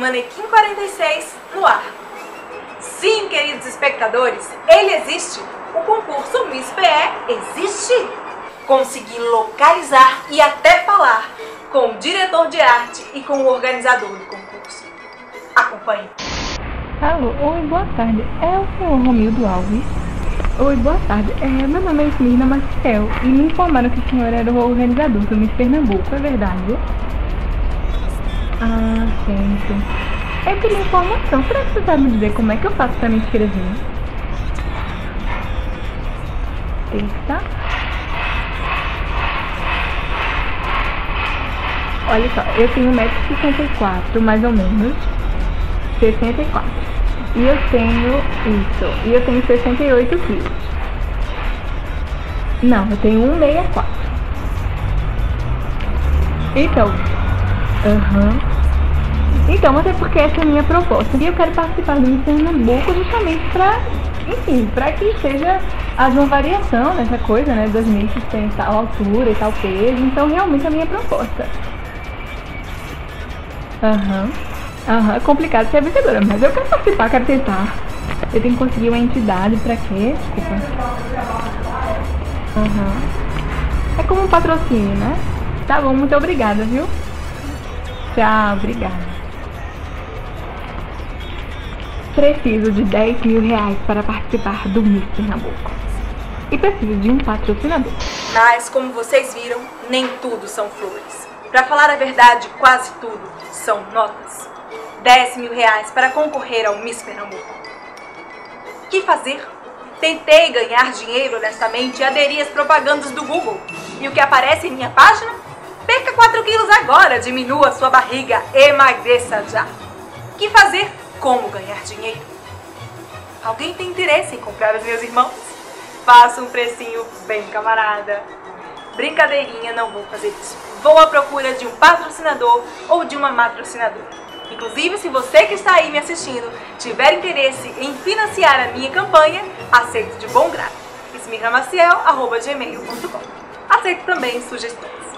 Manequim 46 no ar. Sim, queridos espectadores, ele existe. O concurso Miss PE existe. Consegui localizar e até falar com o diretor de arte e com o organizador do concurso. Acompanhe. Alô, oi, boa tarde. É o senhor Romildo Alves? Oi, boa tarde. Meu nome é Esmirna Maciel e me informaram que o senhor era o organizador do Miss Pernambuco, é verdade? Ah, certo. Eu queria informação. Será que você sabe me dizer como é que eu faço para me inscrever? Terça. Olha só, eu tenho 1,64 m, mais ou menos. 64. E eu tenho isso. E eu tenho 68 quilos. Não, eu tenho 1,64. Então. Então, mas é porque essa é a minha proposta. E eu quero participar do Miss Pernambuco justamente pra, enfim, pra que seja haja uma variação nessa coisa, né? Das misses tem tal altura e tal peso. Então, realmente é a minha proposta. É complicado ser vencedora, mas eu quero participar, quero tentar. Eu tenho que conseguir uma entidade pra quê? Desculpa. É como um patrocínio, né? Tá bom, muito obrigada, viu? Tchau, obrigada. Preciso de R$10.000 para participar do Miss Pernambuco. E preciso de um patrocinador. Mas, como vocês viram, nem tudo são flores. Para falar a verdade, quase tudo são notas. R$10.000 para concorrer ao Miss Pernambuco. O que fazer? Tentei ganhar dinheiro honestamente e aderi às propagandas do Google. E o que aparece em minha página? Perca 4 quilos agora, diminua sua barriga, emagreça já. O que fazer? Como ganhar dinheiro? Alguém tem interesse em comprar os meus irmãos? Faça um precinho bem camarada. Brincadeirinha, não vou fazer isso. Vou à procura de um patrocinador ou de uma matrocinadora. Inclusive, se você que está aí me assistindo tiver interesse em financiar a minha campanha, aceito de bom grado. esmirnamaciel@gmail.com. Aceito também sugestões.